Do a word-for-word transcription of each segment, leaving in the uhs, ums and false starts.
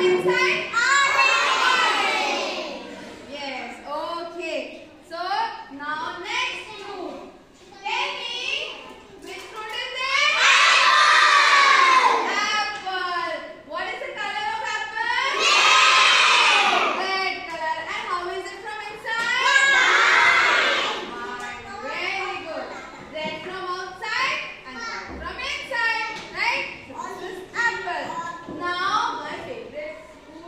inside? Orange. Yes, okay. So now next fruit. Tell me, which fruit is it? Apple. Apple. What is the color of apple? Red. Red color. And how is it from inside? White. Very good. Red from outside and white from inside. Right? This is apple. Now my favorite fruit.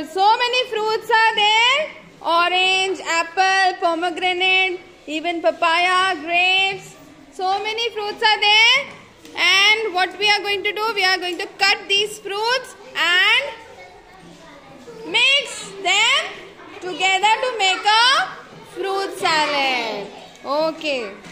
so many fruits are there. Orange, apple, pomegranate, even papaya, grapes. So many fruits are there. And what we are going to do? We are going to cut these fruits and mix them together to make a fruit salad. Okay.